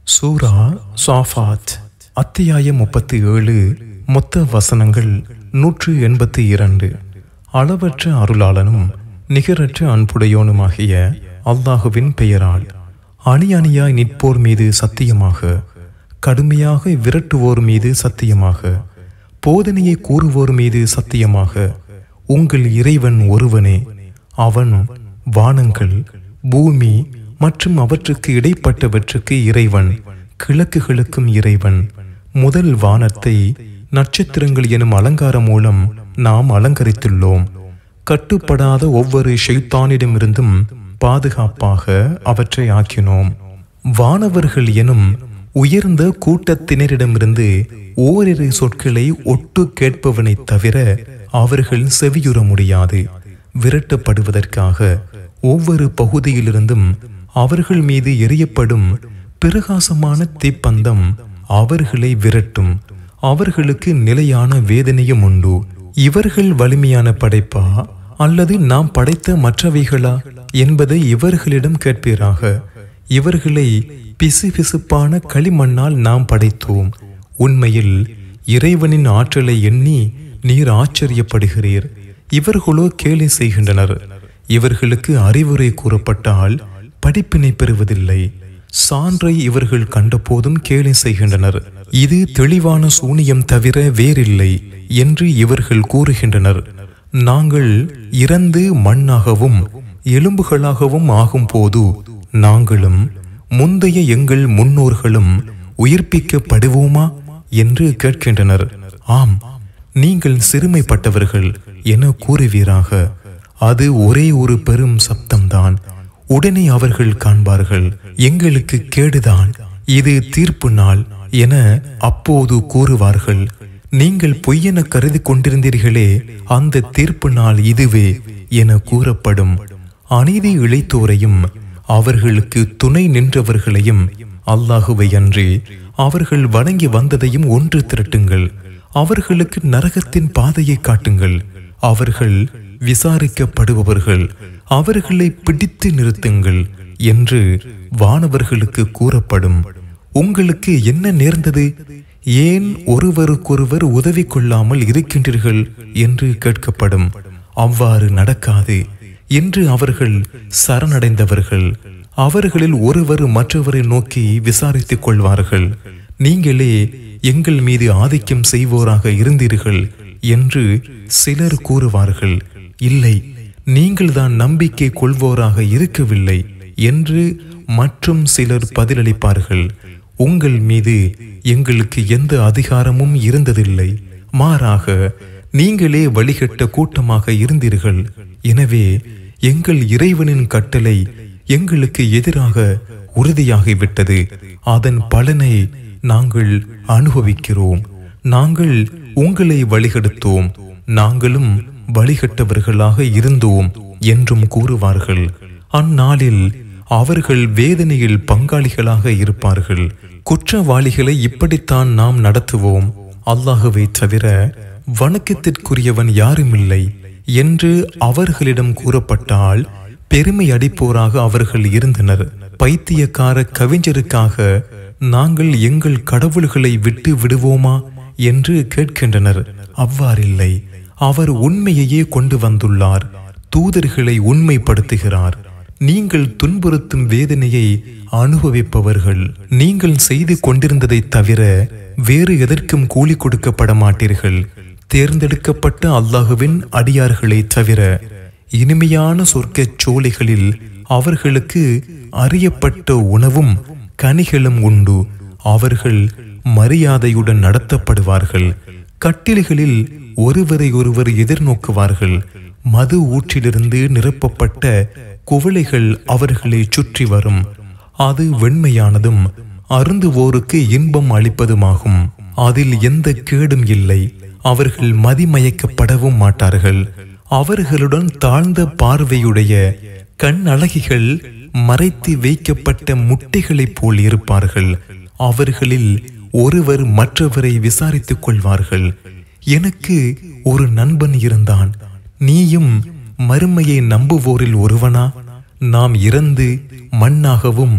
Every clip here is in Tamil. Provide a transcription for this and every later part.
சூரா சாஃபாத் அத்தியாயம் 37 மொத்த வசனங்கள் 182. அளவற்ற அருளாளனும் நிகரற்ற அன்புடையோனுமாகிய அல்லாஹுவின் பெயரால். அணி அணியாய் நிற்போர் மீது சத்தியமாக, கடுமையாக விரட்டுவோர் மீது சத்தியமாக, போதனையை கூறுவோர் மீது சத்தியமாக, உங்கள் இறைவன் ஒருவனே. அவன் வானங்கள், பூமி மற்றும் அவற்றுக்கு இடைப்பட்டவற்றுக்கு இறைவன், கிழக்குகளுக்கும் இறைவன். முதல் வானத்தை நட்சத்திரங்கள் எனும் அலங்காரம் மூலம் நாம் அலங்கரித்துள்ளோம். கட்டுப்படாத ஒவ்வொரு ஷைத்தானிடமிருந்தும் பாதுகாப்பாக அவற்றை ஆக்கினோம். வானவர்கள் எனும் உயர்ந்த கூட்டத்தினரிடமிருந்து ஓரிரு சொற்களை ஒட்டு கேட்பவனை தவிர அவர்கள் செவியுற முடியாது. விரட்டப்படுவதற்காக ஒவ்வொரு பகுதியிலிருந்தும் அவர்கள் மீது எரியப்படும் பிரகாசமான தீப்பந்தம் அவர்களை விரட்டும். அவர்களுக்கு நிலையான வேதனையும் உண்டு. இவர்கள் வலிமையான படைப்பா அல்லது நாம் படைத்த மற்றவைகளா என்பதை இவர்களிடம் கேட்பீராக. இவர்களை பிசுபிசுப்பான களிமண்ணால் நாம் படைத்தோம். உண்மையில் இறைவனின் ஆற்றலை எண்ணி நீர் ஆச்சரியப்படுகிறீர். இவர்களோ கேலி செய்கின்றனர். இவர்களுக்கு அறிவுரை கூறப்பட்டால் படிப்பினை பெறுவதில்லை. சான்றை இவர்கள் கண்டபோதும் கேலி செய்கின்றனர். இது தெளிவான சூனியம் தவிர வேறில்லை என்று இவர்கள் கூறுகின்றனர். நாங்கள் இறந்து மண்ணாகவும் எலும்புகளாகவும் ஆகும் போது நாங்களும் முந்தைய எங்கள் முன்னோர்களும் உயிர்ப்பிக்கப்படுவோமா என்று கேட்கின்றனர். ஆம், நீங்கள் சிறுமைப்பட்டவர்கள் என கூறுவீராக. அது ஒரே ஒரு பெரும் சப்தம்தான். உடனே அவர்கள் காண்பார்கள், எங்களுக்கு கேடுதான், இது தீர்ப்பு நாள் என அப்போது கூறுவார்கள். நீங்கள் பொய்யென கருதி கொண்டிருந்தீர்களே, அந்த தீர்ப்பு நாள் இதுவே என கூறப்படும். அநீதி இழைத்தோரையும் அவர்களுக்கு துணை நின்றவர்களையும் அல்லாஹுவை அன்றி அவர்கள் வணங்கி வந்ததையும் ஒன்று திரட்டுங்கள். அவர்களுக்கு நரகத்தின் பாதையை காட்டுங்கள். அவர்கள் விசாரிக்கப்படுபவர்கள். அவர்களை பிடித்து நிறுத்துங்கள் என்று வானவர்களுக்கு கூறப்படும். உங்களுக்கு என்ன நேர்ந்தது? ஏன் ஒருவருக்கொருவர் உதவி கொள்ளாமல் இருக்கின்றீர்கள் என்று கேட்கப்படும். அவ்வாறு நடக்காது என்று அவர்கள் சரணடைந்தவர்கள். அவர்களில் ஒருவர் மற்றவரை நோக்கி விசாரித்துக் கொள்வார்கள். நீங்களே எங்கள் மீது ஆதிக்கம் செய்வோராக இருந்தீர்கள் என்று சிலர் கூறுவார்கள். இல்லை, நீங்கள்தான் நம்பிக்கை கொள்வோராக இருக்கவில்லை என்று மற்றும் சிலர் பதிலளிப்பார்கள். உங்கள் மீது எங்களுக்கு எந்த அதிகாரமும் இருந்ததில்லை. மாறாக நீங்களே வழிகட்ட கூட்டமாக இருந்தீர்கள். எனவே எங்கள் இறைவனின் கட்டளை எங்களுக்கு எதிராக உறுதியாகிவிட்டது. அதன் பலனை நாங்கள் அனுபவிக்கிறோம். நாங்கள் உங்களை வழிகெடுத்தோம், நாங்களும் வழிகட்டவர்களாக இருந்தோம் என்றும் கூறுவார்கள். அந்நாளில் அவர்கள் வேதனையில் பங்காளிகளாக இருப்பார்கள். குற்றவாளிகளை இப்படித்தான் நாம் நடத்துவோம். அல்லாஹுவை தவிர வணக்கத்திற்குரியவன் யாருமில்லை என்று அவர்களிடம் கூறப்பட்டால் பெருமை அடிப்போராக அவர்கள் இருந்தனர். பைத்தியக்கார கவிஞருக்காக நாங்கள் எங்கள் கடவுள்களை விட்டு விடுவோமா என்று கேட்கின்றனர். அவ்வாறில்லை. அவர் உண்மையையே கொண்டு வந்துள்ளார். தூதர்களை உண்மைப்படுத்துகிறார். நீங்கள் துன்புறுத்தும் வேதனையை அனுபவிப்பவர்கள். நீங்கள் செய்து கொண்டிருந்ததை தவிர வேறு எதற்கும் கூலி கொடுக்கப்பட மாட்டீர்கள். தேர்ந்தெடுக்கப்பட்ட அல்லாஹுவின் அடியார்களை தவிர இனிமையான சொர்க்க சோலைகளில் அவர்களுக்கு அறியப்பட்ட உணவும் கனிகளும் உண்டு. அவர்கள் மரியாதையுடன் நடத்தப்படுவார்கள். கட்டில்களில் ஒருவரை ஒருவர் எதிர்நோக்குவார்கள். மது ஊற்றிலிருந்து நிரப்பப்பட்ட குவளைகள் அவர்களை சுற்றி வரும். அது வெண்மையானதும் அருந்துவோருக்கு இன்பம் அளிப்பதுமாகும். அதில் எந்த கேடும் இல்லை. அவர்கள் மதிமயக்கப்படவும் மாட்டார்கள். அவர்களுடன் தாழ்ந்த பார்வையுடைய கண் அழகிகள் மறைத்து வைக்கப்பட்ட முட்டைகளைப் போல் இருப்பார்கள். அவர்களில் ஒருவர் மற்றவரை விசாரித்துக் கொள்வார்கள். எனக்கு ஒரு நண்பன் இருந்தான். நீயும் மறுமையை நம்புவோரில் ஒருவனா? நாம் இறந்து மண்ணாகவும்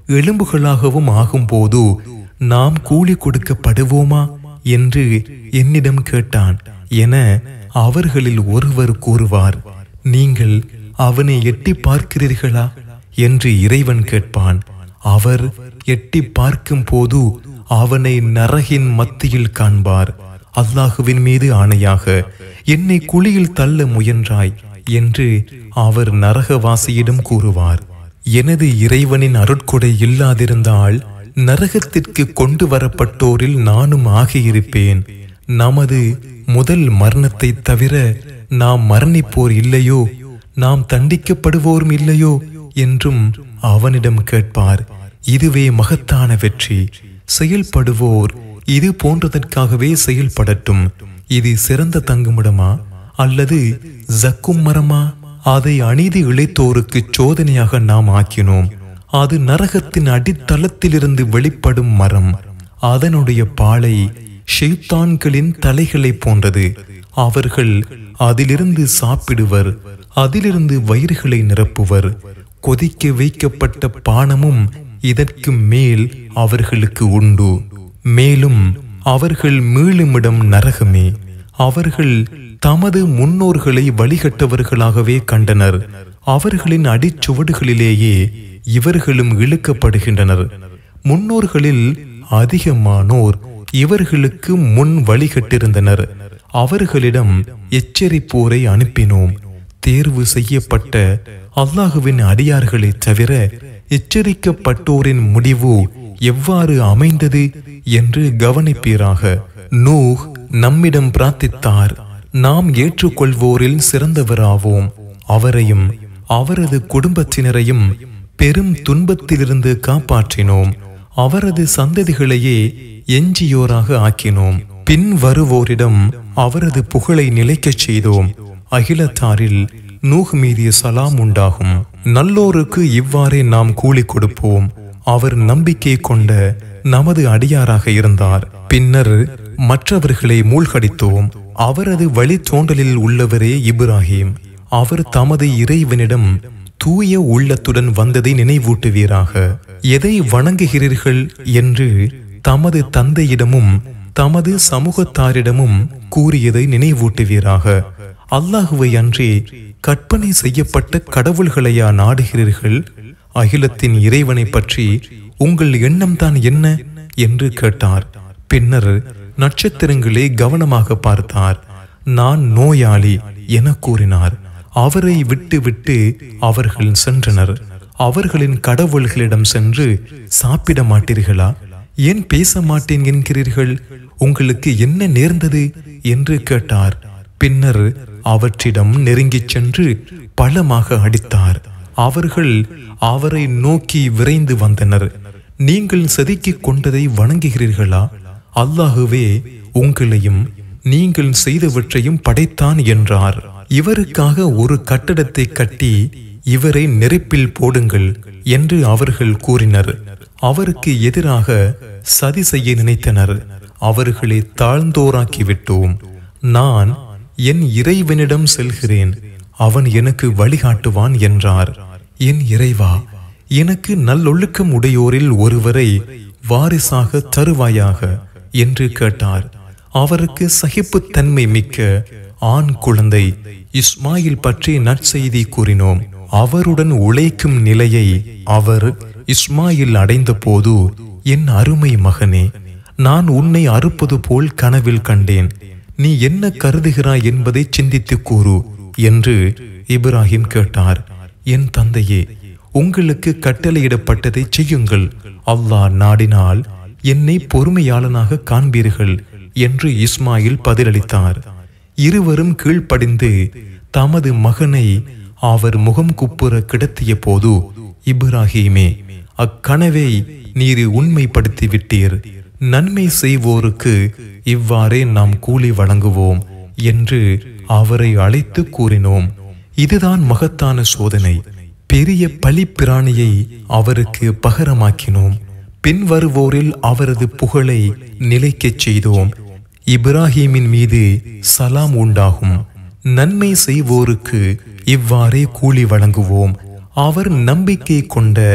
எலும்புகளாகவும் ஆகும்போது நாம் கூலி கொடுக்கப்படுவோமா என்று என்னிடம் கேட்டான் என அவர்களில் ஒருவர் கூறுவார். நீங்கள் அவனை எட்டி பார்க்கிறீர்களா என்று இறைவன் கேட்பான். அவர் எட்டி பார்க்கும் போது அவனை நரகின் மத்தியில் காண்பார். அல்லாஹுவின் மீது ஆணையாக என்னை குழியில் தள்ள முயன்றாய் என்று அவர் நரகவாசியிடம் கூறுவார். எனது இறைவனின் அருட்கொடை இல்லாதிருந்தால் நரகத்திற்கு கொண்டு வரப்பட்டோரில் நானும் ஆகியிருப்பேன். நமது முதல் மரணத்தை தவிர நாம் மரணிப்போர் இல்லையோ, நாம் தண்டிக்கப்படுவோரும் இல்லையோ என்றும் அவனிடம் கேட்பார். இதுவே மகத்தான வெற்றி. செயல்படுவோர் இது போன்றதற்காகவே செயல்படட்டும். இது சிறந்த தங்குமிடமா அல்லது ஜக்கும் மரமா? அதை அநீதி இழைத்தோருக்கு சோதனையாக நாம் ஆக்கினோம். அது நரகத்தின் அடித்தளத்திலிருந்து வெளிப்படும் மரம். அதனுடைய பாலை ஷைத்தான்களின் தலைகளை போன்றது. அவர்கள் அதிலிருந்து சாப்பிடுவர், அதிலிருந்து வயிறுகளை நிரப்புவர். கொதிக்க வைக்கப்பட்ட பானமும் இதற்கு மேல் அவர்களுக்கு உண்டு. மேலும் அவர்கள் மீளுமிடம் நரகமே. அவர்கள் தமது முன்னோர்களை வழிகட்டவர்களாகவே கண்டனர். அவர்களின் அடிச்சுவடுகளிலேயே இவர்களும் இழுக்கப்படுகின்றனர். முன்னோர்களில் அதிகமானோர் இவர்களுக்கு முன் வழிகட்டிருந்தனர். அவர்களிடம் எச்சரிப்போரை அனுப்பினோம். தேர்வு செய்யப்பட்ட அல்லாஹுவின் அடியார்களை தவிர எச்சரிக்கப்பட்டோரின் முடிவு எவ்வாறு அமைந்தது என்று கவனிப்பீராக. நூஹ் நம்மிடம் பிரார்த்தித்தார். நாம் ஏற்றுக்கொள்வோரில் சிறந்தவராவோம். அவரையும் அவரது குடும்பத்தினரையும் பெரும் துன்பத்திலிருந்து காப்பாற்றினோம். அவரது சந்ததிகளையே எஞ்சியோராக ஆக்கினோம். பின் வருவோரிடம் அவரது புகழை நிலைக்கச் செய்தோம். அகிலத்தாரில் நூஹ் மீது சலாம் உண்டாகும். நல்லோருக்கு இவ்வாறே நாம் கூலி கொடுப்போம். அவர் நம்பிக்கை கொண்ட நமது அடியாராக இருந்தார். பின்னர் மற்றவர்களை மூழ்கடித்தோம். அவரது வழித்தோன்றலில் உள்ளவரே இப்ராஹிம். அவர் தமது இறைவனிடம் தூய உள்ளத்துடன் வந்ததை நினைவூட்டுவீராக. எதை வணங்குகிறீர்கள் என்று தமது தந்தையிடமும் தமது சமூகத்தாரிடமும் கூறியதை நினைவூட்டுவீராக. அல்லாஹுவை அன்றி கற்பனை செய்யப்பட்ட கடவுள்களையா நாடுகிறீர்கள்? அகிலத்தின் இறைவனை பற்றி உங்கள் எண்ணம்தான் என்ன என்று கேட்டார். பின்னர் நட்சத்திரங்களே கவனமாக பார்த்தார். நான் நோயாளி என கூறினார். அவரை விட்டு அவர்கள் சென்றனர். அவர்களின் கடவுள்களிடம் சென்று, சாப்பிட மாட்டீர்களா? ஏன் பேச மாட்டேன் என்கிறீர்கள்? உங்களுக்கு என்ன நேர்ந்தது என்று கேட்டார். பின்னர் அவற்றிடம் நெருங்கிச் சென்று பலமாக அடித்தார். அவர்கள் அவரை நோக்கி விரைந்து வந்தனர். நீங்கள் செதுக்கிக் கொண்டதை வணங்குகிறீர்களா? அல்லாஹுவே உங்களையும் நீங்கள் செய்தவற்றையும் படைத்தான் என்றார். இவருக்காக ஒரு கட்டடத்தை கட்டி இவரை நெருப்பில் போடுங்கள் என்று அவர்கள் கூறினர். அவருக்கு எதிராக சதி செய்ய நினைத்தனர். அவர்களை தாழ்ந்தோராக்கிவிட்டோம். நான் என் இறைவனிடம் செல்கிறேன், அவன் எனக்கு வழிகாட்டுவான் என்றார். என் இறைவா, எனக்கு நல்லொழுக்கம் உடையோரில் ஒருவரை வாரிசாக தருவாயாக என்று கேட்டார். அவருக்கு சகிப்புத்தன்மை மிக்க ஆண் குழந்தை இஸ்மாயில் பற்றி நற்செய்தி கூறினோம். அவருடன் உழைக்கும் நிலையை அவர் இஸ்மாயில் அடைந்த போது, என் அருமை மகனே, நான் உன்னை அறுப்பது போல் கனவில் கண்டேன். நீ என்ன கருதுகிறாய் என்பதை சிந்தித்து கூறு என்று இப்ராஹிம் கேட்டார். என் தந்தையே, உங்களுக்கு கட்டளையிடப்பட்டதை செய்யுங்கள். அல்லாஹ் நாடினால் என்னை பொறுமையாளனாக காண்பீர்கள் என்று இஸ்மாயில் பதிலளித்தார். இருவரும் கீழ்ப்படிந்து தமது மகனை அவர் முகம் குப்புற கிடத்திய போது, இப்ராஹிமே, அக்கனவை நீர் உண்மைப்படுத்தி விட்டீர். நன்மை செய்வோருக்கு இவ்வாறே நாம் கூலி வழங்குவோம் என்று அவரை அழைத்து கூறினோம். இதுதான் மகத்தான சோதனை. பெரிய பலிப்பிராணியை அவருக்கு பகரமாக்கினோம். பின் வருவோரில் அவரது புகழை நிலைக்கச் செய்தோம். இப்ராஹிமின் மீது சலாம் உண்டாகும். நன்மை செய்வோருக்கு இவ்வாறே கூலி வழங்குவோம். அவர் நம்பிக்கை கொண்ட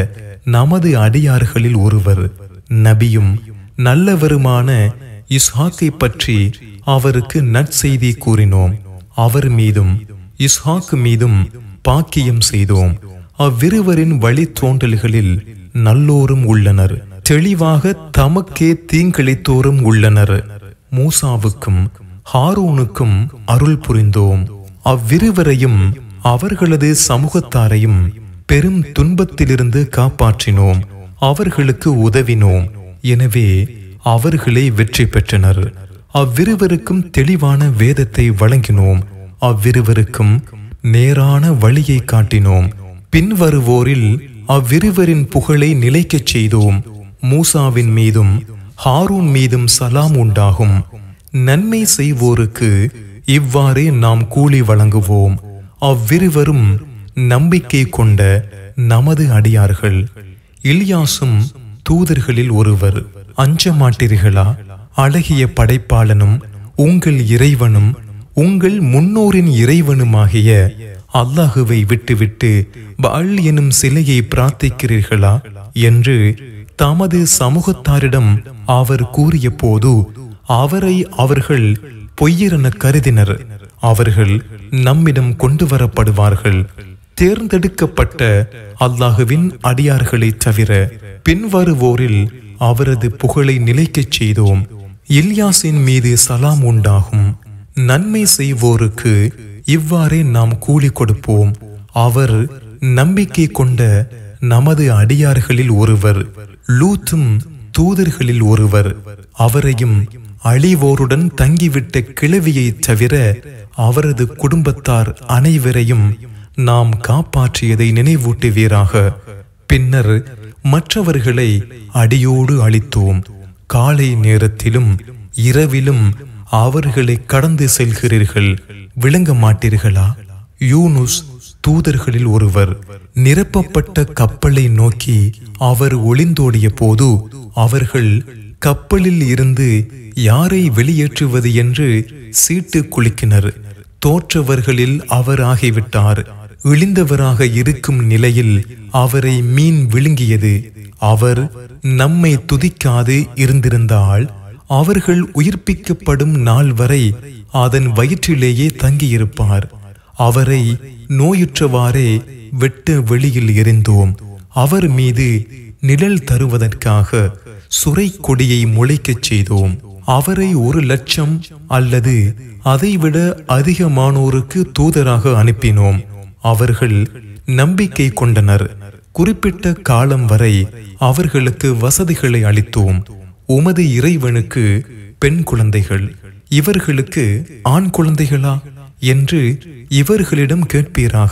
நமது அடியார்களில் ஒருவர். நபியும் நல்லவருமான இஸ்ஹாக்கை பற்றி அவருக்கு நற்செய்தி கூறினோம். அவர் மீதும் இஸ்ஹாக்கு மீதும் பாக்கியம் செய்தோம். அவ்விருவரின் வழித்தோன்றல்களில் நல்லோரும் உள்ளனர், தெளிவாக தமக்கே தீங்கிழைத்தோரும் உள்ளனர். மூசாவுக்கும் ஹாரூனுக்கும் அருள் புரிந்தோம். அவ்விருவரையும் அவர்களது சமூகத்தாரையும் பெரும் துன்பத்திலிருந்து காப்பாற்றினோம். அவர்களுக்கு உதவினோம். எனவே அவர்களே வெற்றி பெற்றனர். அவ்விருவருக்கும் தெளிவான வேதத்தை வழங்கினோம். அவ்விருவருக்கும் நேரான வழியை காட்டினோம். பின்வருவோரில் அவ்விருவரின் புகழை நிலைக்கச் செய்தோம். மூசாவின் மீதும் ஹாரூன் மீதும் சலாம் உண்டாகும். நன்மை செய்வோருக்கு இவ்வாறே நாம் கூலி வழங்குவோம். அவ்விருவரும் நம்பிக்கை கொண்ட நமது அடியார்கள். இல்யாசும் தூதர்களில் ஒருவர். அஞ்ச மாட்டீர்களா? அழகிய படைப்பாளனும் உங்கள் இறைவனும் உங்கள் முன்னோரின் இறைவனுமாகிய அல்லாஹுவை விட்டுவிட்டு பால் எனும் சிலையை பிரார்த்திக்கிறீர்களா என்று தமது சமூகத்தாரிடம் அவர் கூறிய போது அவரை அவர்கள் பொய்யரென கருதினர். அவர்கள் நம்மிடம் கொண்டு வரப்படுவார்கள். தேர்ந்தெடுக்கப்பட்ட அல்லாஹுவின் அடியார்களை தவிர பின்வருவோரில் அவரது புகழை நிலைக்கச் செய்தோம். இல்யாசின் மீது சலாம் உண்டாகும். நன்மை செய்வோருக்கு இவ்வாறே நாம் கூலி கொடுப்போம். அவர் நம்பிக்கை கொண்ட நமது அடியார்களில் ஒருவர். லூத்தும் தூதர்களில் ஒருவர். அவரையும் அழிவோருடன் தங்கிவிட்ட கிழவியை தவிர அவரது குடும்பத்தார் அனைவரையும் நாம் காப்பாற்றியதை நினைவூட்டுவீராக. பின்னர் மற்றவர்களை அடியோடு அழித்தோம். காலை நேரத்திலும் இரவிலும் அவர்களை கடந்து செல்கிறீர்கள், விளங்க மாட்டீர்களா? யூனுஸ் தூதர்களில் ஒருவர். நிரப்பப்பட்ட கப்பலை நோக்கி அவர் ஒளிந்தோடிய போது அவர்கள் கப்பலில் இருந்து யாரை வெளியேற்றுவது என்று சீட்டு குலுக்கினர். தோற்றவர்களில் அவர் ஆகிவிட்டார். இழிந்தவராக இருக்கும் நிலையில் அவரை மீன் விழுங்கியது. அவர் நம்மை துதிக்காது இருந்திருந்தால் அவர்கள் உயிர்ப்பிக்கப்படும் நாள் வரை அதன் வயிற்றிலேயே தங்கியிருப்பார். அவரை நோயுற்றவாறே வெட்ட வெளியில் எறிந்தோம். அவர் மீது நிழல் தருவதற்காக சுரை கொடியை முளைக்கச் செய்தோம். அவரை 1,00,000 அல்லது அதைவிட அதிகமானோருக்கு தூதராக அனுப்பினோம். அவர்கள் நம்பிக்கை கொண்டனர். குறிப்பிட்ட காலம் வரை அவர்களுக்கு வசதிகளை அளித்தோம். உமது இறைவனுக்கு பெண் குழந்தைகள், இவர்களுக்கு ஆண் குழந்தைகளா என்று இவர்களிடம் கேட்பீராக.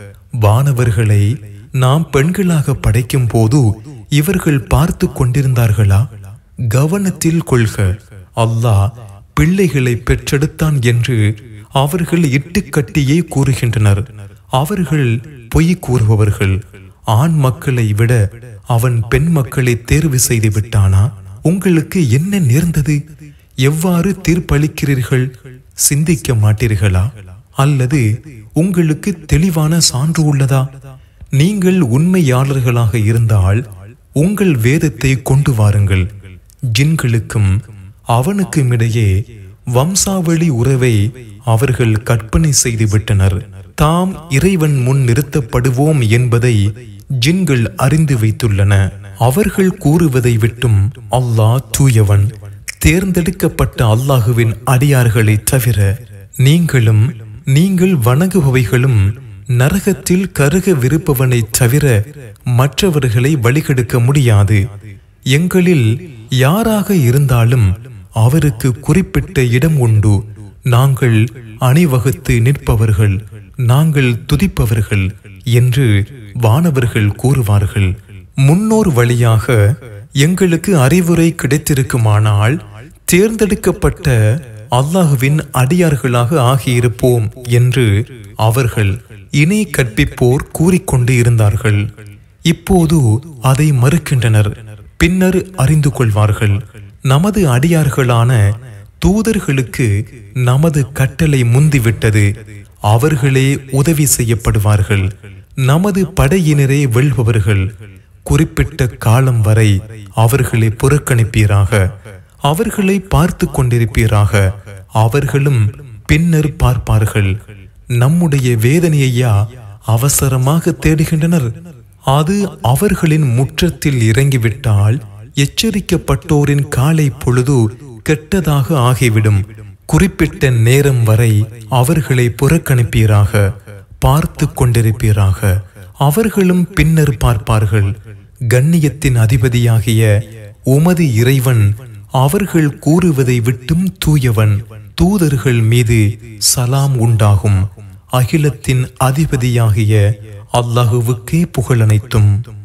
வானவர்களை நாம் பெண்களாக படைக்கும் போது இவர்கள் பார்த்து கொண்டிருந்தார்களா? கவனத்தில் கொள்க, அல்லாஹ் பிள்ளைகளை பெற்றெடுத்தான் என்று அவர்கள் இட்டுக்கட்டியே கூறுகின்றனர். அவர்கள் பொய் கூறுபவர்கள். ஆண் மக்களை விட அவன் பெண் மக்களை தேர்வு செய்து விட்டானா? உங்களுக்கு என்ன நேர்ந்தது? எவ்வாறு தீர்ப்பளிக்கிறீர்கள்? சிந்திக்க மாட்டீர்களா? அல்லது உங்களுக்கு தெளிவான சான்று உள்ளதா? நீங்கள் உண்மையாளர்களாக இருந்தால் உங்கள் வேதத்தை கொண்டு வாருங்கள். ஜின்களுக்கும் அவனுக்கும் இடையே வம்சாவளி உறவை அவர்கள் கற்பனை செய்து விட்டனர். தாம் இறைவன் முன் நிறுத்தப்படுவோம் என்பதை ஜின்கள் அறிந்து வைத்துள்ளன. அவர்கள் கூறுவதை விட்டும் அல்லாஹ் தூயவன். தேர்ந்தெடுக்கப்பட்ட அல்லாஹுவின் அடியார்களை தவிர நீங்களும் நீங்கள் வணங்குபவைகளும் நரகத்தில் கருக விருப்பவனை தவிர மற்றவர்களை வழிகெடுக்க முடியாது. எங்களில் யாராக இருந்தாலும் அவருக்கு குறிப்பிட்ட இடம் உண்டு. நாங்கள் அணிவகுத்து நிற்பவர்கள், நாங்கள் துதிப்பவர்கள் என்று வானவர்கள் கூறுவார்கள். முன்னோர் வழியாக எங்களுக்கு அறிவுரை கிடைத்திருக்குமானால் தேர்ந்தெடுக்கப்பட்ட அல்லாஹுவின் அடியார்களாக ஆகியிருப்போம் என்று அவர்கள் இணை கற்பிப்போர் கூறிக்கொண்டு இருந்தார்கள். இப்போது அதை மறுக்கின்றனர். பின்னர் அறிந்து கொள்வார்கள். நமது அடியார்களான தூதர்களுக்கு நமது கட்டளை முந்திவிட்டது. அவர்களே உதவி செய்யப்படுவார்கள். நமது படையினரே வெல்பவர்கள். குறிப்பிட்ட காலம் வரை அவர்களை புறக்கணிப்பீராக. அவர்களை பார்த்து கொண்டிருப்பீராக. அவர்களும் பின்னர் பார்ப்பார்கள். நம்முடைய வேதனையையா அவசரமாக தேடுகின்றனர்? அது அவர்களின் முற்றத்தில் இறங்கிவிட்டால் எச்சரிக்கப்பட்டோரின் காலை பொழுது கெட்டதாக ஆகிவிடும். குறிப்பிட்ட நேரம் வரை அவர்களை புறக்கணிப்பீராக, பார்த்து கொண்டிருப்பீராக. அவர்களும் பின்னர் பார்ப்பார்கள். கண்ணியத்தின் அதிபதியாகிய உமது இறைவன் அவர்கள் கூறுவதை விட்டும் தூயவன். தூதர்கள் மீது சலாம் உண்டாகும். அகிலத்தின் அதிபதியாகிய அல்லாஹுவுக்கே புகழ் அனைத்தும்.